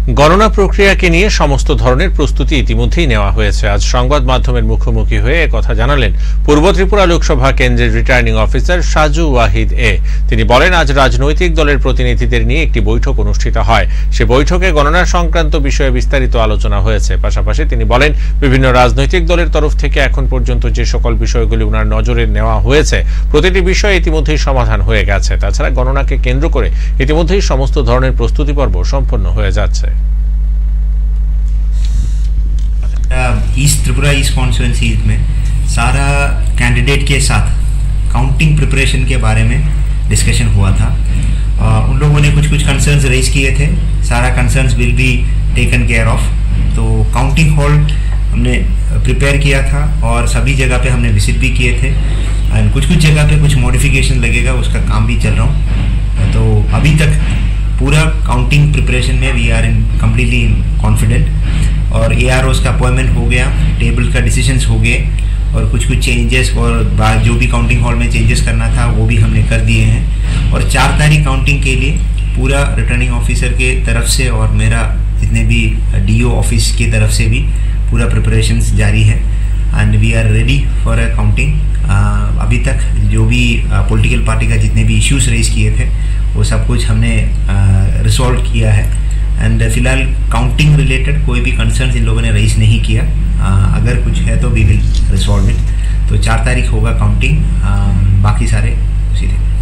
গণনা প্রক্রিয়াকে নিয়ে সমস্ত ধরনের প্রস্তুতি ইতিমধ্যেই নেওয়া হয়েছে। আজ সংবাদ মাধ্যমের মুখোমুখি হয়ে একথা জানালেন পূর্ব ত্রিপুরা লোকসভা কেন্দ্রের রিটার্নিং অফিসার সাজু ওয়াহিদ এ। তিনি বলেন, আজ রাজনৈতিক দলের প্রতিনিধিদের নিয়ে একটি বৈঠক অনুষ্ঠিত হয়। সে বৈঠকে গণনা সংক্রান্ত বিষয়ে বিস্তারিত আলোচনা হয়েছে। পাশাপাশি তিনি বলেন, বিভিন্ন রাজনৈতিক দলের তরফ থেকে এখন পর্যন্ত যে সকল বিষয়গুলি উনার নজরে নেওয়া হয়েছে প্রতিটি বিষয় ইতিমধ্যেই সমাধান হয়ে গেছে। তাছাড়া গণনাকে কেন্দ্র করে ইতিমধ্যেই সমস্ত ধরনের প্রস্তুতি পর্ব সম্পন্ন হয়ে যাচ্ছে। ईस्ट त्रिपुरा ईस्ट कॉन्स्टिट्यूंसी में सारा कैंडिडेट के साथ काउंटिंग प्रिपरेशन के बारे में डिस्कशन हुआ था। उन लोगों ने कुछ कंसर्न्स रेज किए थे। सारा concerns will be taken care of. तो काउंटिंग हॉल हमने प्रिपेयर किया था और सभी जगह पे हमने विजिट भी किए थे। एंड कुछ जगह पे कुछ मॉडिफिकेशन लगेगा, उसका काम भी चल रहा हूँ। तो अभी तक पूरा काउंटिंग प्रिपरेशन में we are in completely confident. और AROs का अपॉइंटमेंट हो गया, टेबल का डिसीजंस हो गए और कुछ चेंजेस और जो भी काउंटिंग हॉल में चेंजेस करना था वो भी हमने कर दिए हैं। और 4 तारीख काउंटिंग के लिए पूरा रिटर्निंग ऑफिसर के तरफ से और मेरा जितने भी DO ऑफिस की तरफ से भी पूरा प्रिपरेशंस जारी है। And we are ready for a counting. अभी तक जो भी पॉलिटिकल पार्टी का जितने भी इश्यूज रेज किए थे वो सब कुछ हमने रिसॉल्व किया है। एंड फिलहाल काउंटिंग रिलेटेड कोई भी कंसर्न इन लोगों ने रेज नहीं किया। अगर कुछ है तो वी विल रिसॉल्व इट। तो 4 तारीख होगा काउंटिंग, बाकी सारे उसी दिन।